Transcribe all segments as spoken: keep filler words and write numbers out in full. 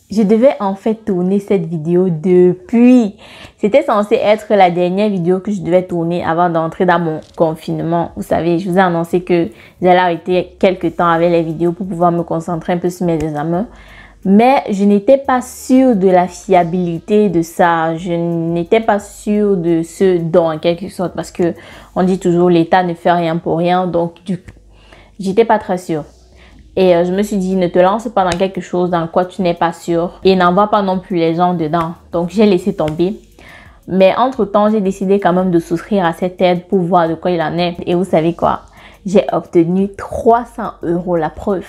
Je devais en fait tourner cette vidéo depuis. C'était censé être la dernière vidéo que je devais tourner avant d'entrer dans mon confinement. Vous savez, je vous ai annoncé que j'allais arrêter quelques temps avec les vidéos pour pouvoir me concentrer un peu sur mes examens. Mais je n'étais pas sûre de la fiabilité de ça. Je n'étais pas sûre de ce don en quelque sorte. Parce que on dit toujours l'État ne fait rien pour rien. Donc, du coup, j'étais pas très sûre. Et euh, je me suis dit, ne te lance pas dans quelque chose dans quoi tu n'es pas sûr. Et n'envoie pas non plus les gens dedans. Donc, j'ai laissé tomber. Mais entre-temps, j'ai décidé quand même de souscrire à cette aide pour voir de quoi il en est. Et vous savez quoi? J'ai obtenu trois cents euros, la preuve.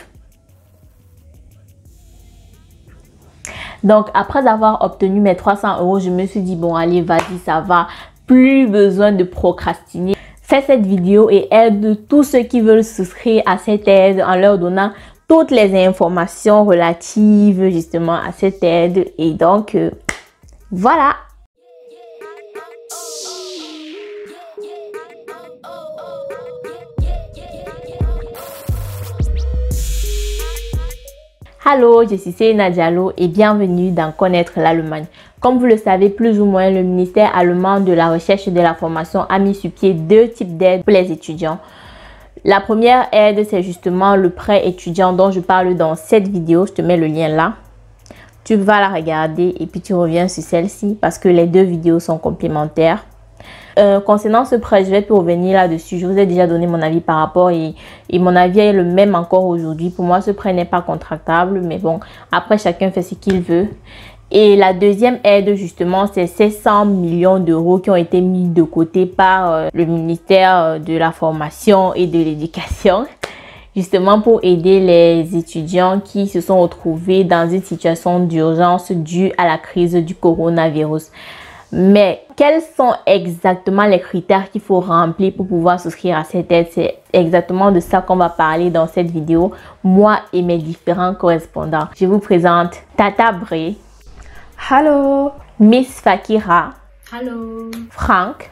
Donc, après avoir obtenu mes trois cents euros, je me suis dit, bon, allez, vas-y, ça va. Plus besoin de procrastiner. Fais cette vidéo et aide tous ceux qui veulent souscrire à cette aide en leur donnant toutes les informations relatives justement à cette aide. Et donc, euh, voilà. Allô, je suis Seina Diallo et bienvenue dans Connaître l'Allemagne. Comme vous le savez plus ou moins, le ministère allemand de la recherche et de la formation a mis sur pied deux types d'aides pour les étudiants. La première aide, c'est justement le prêt étudiant dont je parle dans cette vidéo. Je te mets le lien là. Tu vas la regarder et puis tu reviens sur celle-ci parce que les deux vidéos sont complémentaires. Euh, concernant ce prêt, je vais te revenir là-dessus. Je vous ai déjà donné mon avis par rapport et, et mon avis est le même encore aujourd'hui. Pour moi, ce prêt n'est pas contractable, mais bon, après, chacun fait ce qu'il veut. Et la deuxième aide, justement, c'est ces cent millions d'euros qui ont été mis de côté par euh, le ministère de la Formation et de l'Éducation, justement pour aider les étudiants qui se sont retrouvés dans une situation d'urgence due à la crise du coronavirus. Mais quels sont exactement les critères qu'il faut remplir pour pouvoir souscrire à cette aide? C'est exactement de ça qu'on va parler dans cette vidéo, moi et mes différents correspondants. Je vous présente Tata Bre. Hello. Miss Fakira. Hello. Franck.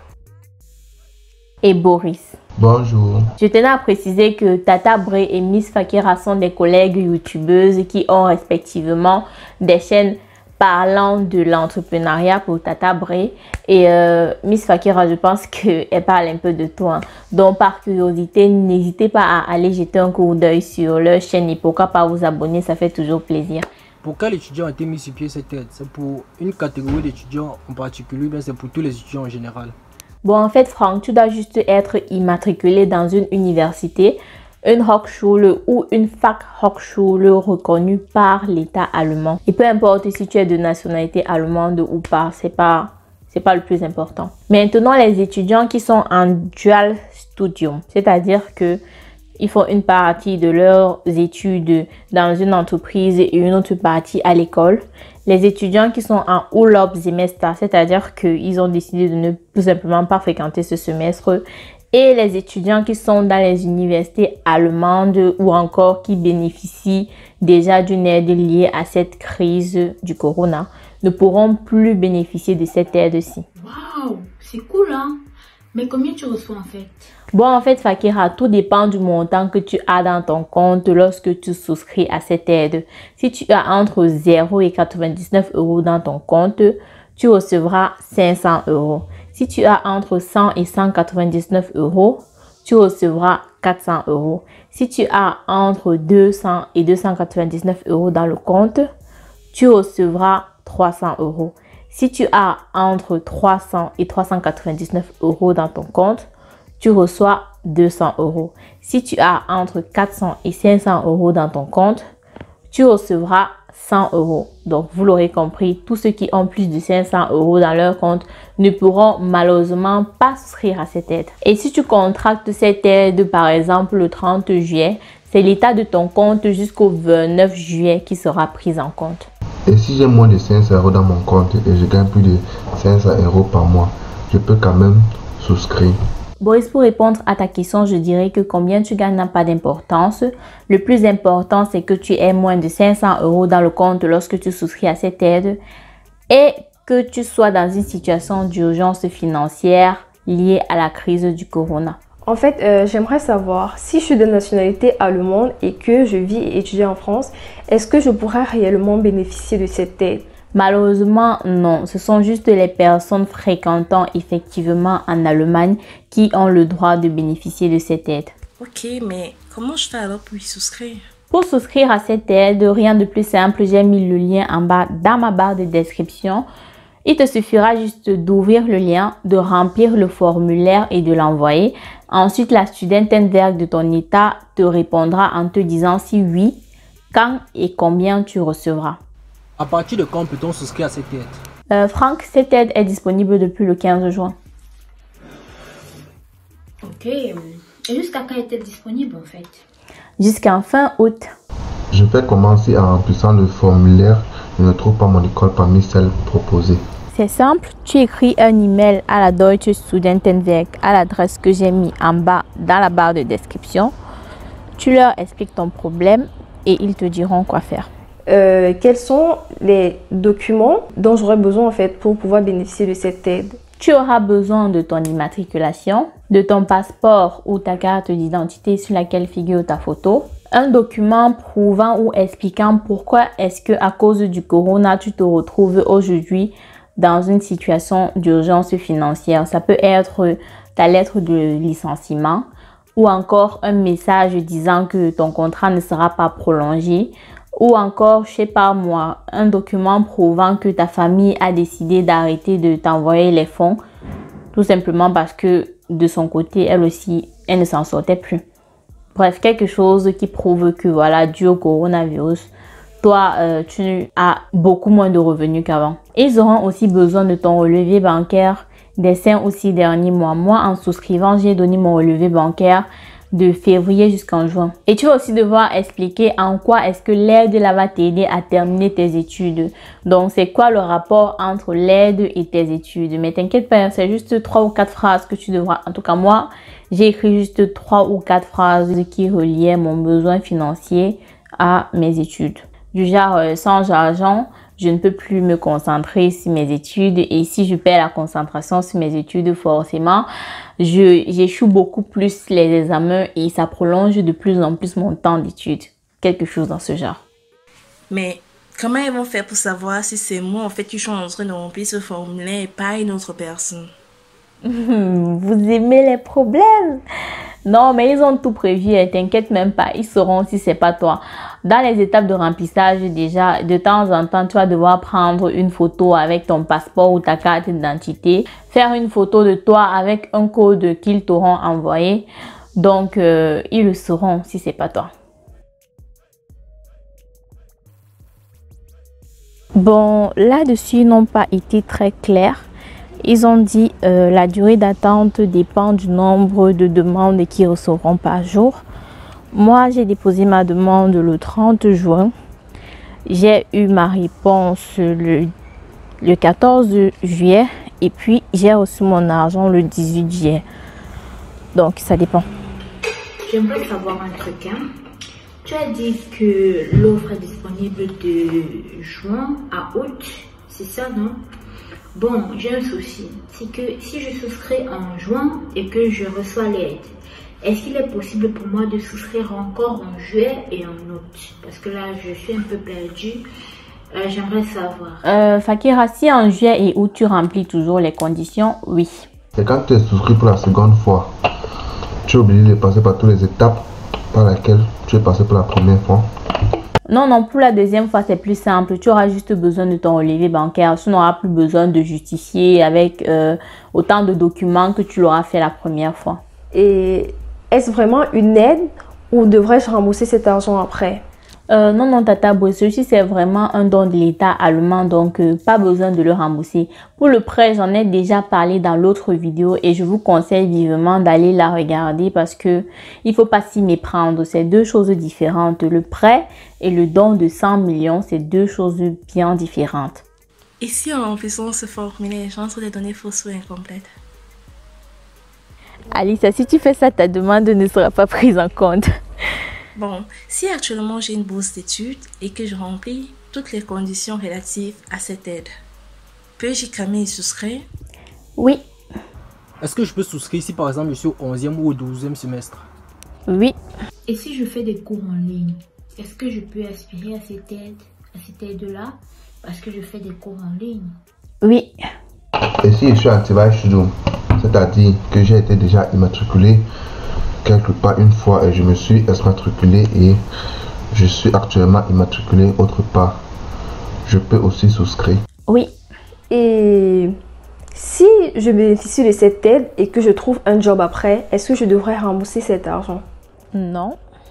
Et Boris. Bonjour. Je tenais à préciser que Tata Bre et Miss Fakira sont des collègues youtubeuses qui ont respectivement des chaînes parlant de l'entrepreneuriat pour Tata Bre et euh, Miss Fakira, je pense qu'elle parle un peu de toi. Donc par curiosité, n'hésitez pas à aller jeter un coup d'œil sur leur chaîne et pourquoi pas vous abonner, ça fait toujours plaisir. Pour quel étudiant a été mis sur pied cette aide? C'est pour une catégorie d'étudiants en particulier, bien c'est pour tous les étudiants en général? Bon, en fait, Franck, tu dois juste être immatriculé dans une université, une Hochschule ou une Fachhochschule reconnue par l'État allemand. Et peu importe si tu es de nationalité allemande ou pas, c'est pas, c'est pas le plus important. Maintenant, les étudiants qui sont en dual studium, c'est-à-dire que ils font une partie de leurs études dans une entreprise et une autre partie à l'école. Les étudiants qui sont en Urlaubssemester, c'est-à-dire qu'ils ont décidé de ne tout simplement pas fréquenter ce semestre. Et les étudiants qui sont dans les universités allemandes ou encore qui bénéficient déjà d'une aide liée à cette crise du corona ne pourront plus bénéficier de cette aide-ci. Waouh, c'est cool hein? Mais combien tu reçois en fait? Bon, en fait, Fakira, tout dépend du montant que tu as dans ton compte lorsque tu souscris à cette aide. Si tu as entre zéro et quatre-vingt-dix-neuf euros dans ton compte, tu recevras cinq cents euros. Si tu as entre cent et cent quatre-vingt-dix-neuf euros, tu recevras quatre cents euros. Si tu as entre deux cents et deux cent quatre-vingt-dix-neuf euros dans le compte, tu recevras trois cents euros. Si tu as entre trois cents et trois cent quatre-vingt-dix-neuf euros dans ton compte, tu reçois deux cents euros. Si tu as entre quatre cents et cinq cents euros dans ton compte, tu recevras cent euros. Donc, vous l'aurez compris, tous ceux qui ont plus de cinq cents euros dans leur compte ne pourront malheureusement pas souscrire à cette aide. Et si tu contractes cette aide, par exemple, le trente juillet, c'est l'état de ton compte jusqu'au vingt-neuf juillet qui sera pris en compte. Et si j'ai moins de cinq cents euros dans mon compte et je gagne plus de cinq cents euros par mois, je peux quand même souscrire? Boris, pour répondre à ta question, je dirais que combien tu gagnes n'a pas d'importance. Le plus important, c'est que tu aies moins de cinq cents euros dans le compte lorsque tu souscris à cette aide et que tu sois dans une situation d'urgence financière liée à la crise du corona. En fait, euh, j'aimerais savoir si je suis de nationalité allemande et que je vis et étudie en France, est-ce que je pourrais réellement bénéficier de cette aide? Malheureusement, non. Ce sont juste les personnes fréquentant effectivement en Allemagne qui ont le droit de bénéficier de cette aide. Ok, mais comment je fais alors pour y souscrire? Pour souscrire à cette aide, rien de plus simple, j'ai mis le lien en bas dans ma barre de description. Il te suffira juste d'ouvrir le lien, de remplir le formulaire et de l'envoyer. Ensuite, la Studentenwerk de ton état te répondra en te disant si oui, quand et combien tu recevras. À partir de quand peut-on souscrire à cette aide? Euh, Franck, cette aide est disponible depuis le quinze juin. Ok. Et jusqu'à quand est-elle disponible en fait? Jusqu'en fin août. Je vais commencer en remplissant le formulaire. Je ne trouve pas mon école parmi celles proposées. C'est simple, tu écris un email à la Deutsche Studentenwerk à l'adresse que j'ai mis en bas dans la barre de description. Tu leur expliques ton problème et ils te diront quoi faire. Euh, quels sont les documents dont j'aurais besoin en fait pour pouvoir bénéficier de cette aide? Tu auras besoin de ton immatriculation, de ton passeport ou ta carte d'identité sur laquelle figure ta photo, un document prouvant ou expliquant pourquoi est-ce que à cause du corona tu te retrouves aujourd'hui dans une situation d'urgence financière. Ça peut être ta lettre de licenciement ou encore un message disant que ton contrat ne sera pas prolongé ou encore, je sais pas moi, un document prouvant que ta famille a décidé d'arrêter de t'envoyer les fonds tout simplement parce que de son côté, elle aussi, elle ne s'en sortait plus. Bref, quelque chose qui prouve que voilà, dû au coronavirus, toi, euh, tu as beaucoup moins de revenus qu'avant. Ils auront aussi besoin de ton relevé bancaire des cinq ou six derniers mois. Moi, en souscrivant, j'ai donné mon relevé bancaire de février jusqu'en juin. Et tu vas aussi devoir expliquer en quoi est-ce que l'aide là va t'aider à terminer tes études. Donc, c'est quoi le rapport entre l'aide et tes études. Mais t'inquiète pas, c'est juste trois ou quatre phrases que tu devras... En tout cas, moi, j'ai écrit juste trois ou quatre phrases qui reliaient mon besoin financier à mes études. Du genre, euh, sans argent, je ne peux plus me concentrer sur mes études et si je perds la concentration sur mes études, forcément, je j'échoue beaucoup plus les examens et ça prolonge de plus en plus mon temps d'études. Quelque chose dans ce genre. Mais comment ils vont faire pour savoir si c'est moi en fait qui suis en train de remplir ce formulaire et pas une autre personne? Vous aimez les problèmes? Non, mais ils ont tout prévu, t'inquiète même pas, ils sauront si c'est pas toi. Dans les étapes de remplissage, déjà, de temps en temps, tu vas devoir prendre une photo avec ton passeport ou ta carte d'identité, faire une photo de toi avec un code qu'ils t'auront envoyé. Donc, euh, ils le sauront si c'est pas toi. Bon, là-dessus, ils n'ont pas été très clairs. Ils ont dit euh, la durée d'attente dépend du nombre de demandes qu'ils recevront par jour. Moi, j'ai déposé ma demande le trente juin. J'ai eu ma réponse le, le quatorze juillet et puis j'ai reçu mon argent le dix-huit juillet. Donc, ça dépend. J'aimerais savoir un truc. Hein. Tu as dit que l'offre est disponible de juin à août, c'est ça, non? Bon, j'ai un souci. C'est que si je souscris en juin et que je reçois l'aide, est-ce qu'il est possible pour moi de souscrire encore en juillet et en août? Parce que là, je suis un peu perdue. Euh, J'aimerais savoir. Euh, Fakira, si en juillet et août, tu remplis toujours les conditions, oui. C'est quand tu es souscrit pour la seconde fois. Tu es obligé de passer par toutes les étapes par lesquelles tu es passé pour la première fois. Non, non, pour la deuxième fois, c'est plus simple. Tu auras juste besoin de ton relevé bancaire. Tu n'auras plus besoin de justifier avec euh, autant de documents que tu l'auras fait la première fois. Et est-ce vraiment une aide ou devrais-je rembourser cet argent après? Euh, non, non, Tata Boy, ceci c'est vraiment un don de l'État allemand, donc euh, pas besoin de le rembourser. Pour le prêt, j'en ai déjà parlé dans l'autre vidéo et je vous conseille vivement d'aller la regarder parce que il faut pas s'y méprendre. C'est deux choses différentes. Le prêt et le don de cent millions, c'est deux choses bien différentes. Et si en remplissant ce formulaire, j'entre des données fausses ou incomplètes? Alice, si tu fais ça, ta demande ne sera pas prise en compte. Bon, si actuellement j'ai une bourse d'études et que je remplis toutes les conditions relatives à cette aide, peux-je quand même y souscrire? Oui. Est-ce que je peux souscrire si par exemple je suis au onzième ou au douzième semestre? Oui. Et si je fais des cours en ligne, est-ce que je peux aspirer à cette aide, à cette aide-là, parce que je fais des cours en ligne? Oui. Et si je suis en travail studio, c'est-à-dire que j'ai été déjà immatriculé quelque part une fois et je me suis exmatriculé et je suis actuellement immatriculé autre part, je peux aussi souscrire? Oui. Et si je bénéficie de cette aide et que je trouve un job après, est-ce que je devrais rembourser cet argent? Non.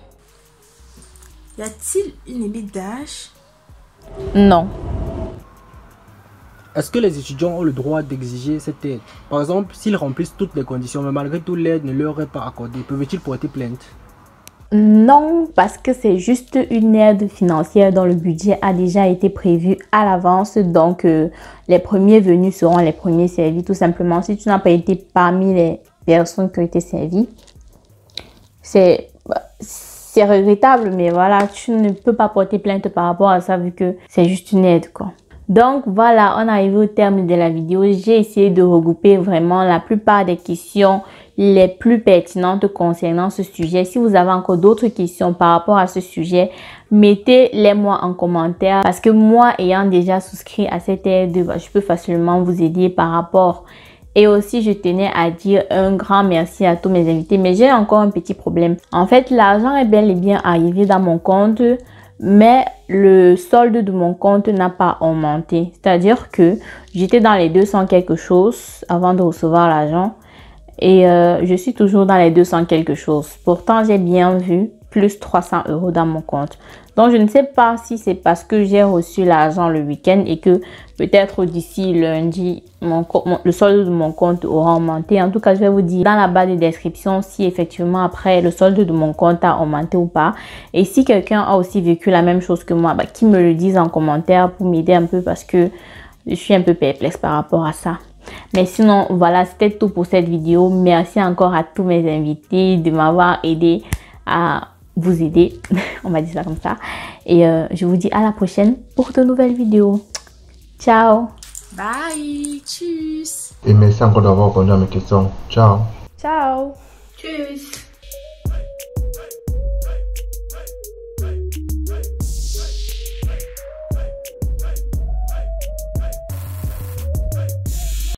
Y a-t-il une limite d'âge? Non. Est-ce que les étudiants ont le droit d'exiger cette aide? Par exemple, s'ils remplissent toutes les conditions, mais malgré tout l'aide ne leur est pas accordée, peuvent-ils porter plainte? Non, parce que c'est juste une aide financière dont le budget a déjà été prévu à l'avance. Donc, euh, les premiers venus seront les premiers servis. Tout simplement, si tu n'as pas été parmi les personnes qui ont été servies, c'est c'est regrettable, mais voilà, tu ne peux pas porter plainte par rapport à ça vu que c'est juste une aide, quoi. Donc voilà, on est arrivé au terme de la vidéo. J'ai essayé de regrouper vraiment la plupart des questions les plus pertinentes concernant ce sujet. Si vous avez encore d'autres questions par rapport à ce sujet, mettez-les moi en commentaire parce que moi, ayant déjà souscrit à cette aide, je peux facilement vous aider par rapport. Et aussi, je tenais à dire un grand merci à tous mes invités. Mais j'ai encore un petit problème. En fait, l'argent est bel et bien arrivé dans mon compte, mais le solde de mon compte n'a pas augmenté. C'est-à-dire que j'étais dans les deux cents quelque chose avant de recevoir l'argent. Et euh, je suis toujours dans les deux cents quelque chose. Pourtant, j'ai bien vu plus trois cents euros dans mon compte. Donc, je ne sais pas si c'est parce que j'ai reçu l'argent le week-end et que peut-être d'ici lundi, mon, mon, le solde de mon compte aura augmenté. En tout cas, je vais vous dire dans la barre de description si effectivement après le solde de mon compte a augmenté ou pas. Et si quelqu'un a aussi vécu la même chose que moi, bah, qu'il me le dise en commentaire pour m'aider un peu parce que je suis un peu perplexe par rapport à ça. Mais sinon, voilà, c'était tout pour cette vidéo. Merci encore à tous mes invités de m'avoir aidé à vous aider. On va dire ça comme ça. Et euh, je vous dis à la prochaine pour de nouvelles vidéos. Ciao. Bye. Tchuss. Et merci encore d'avoir répondu à mes questions. Ciao. Ciao. Tschüss.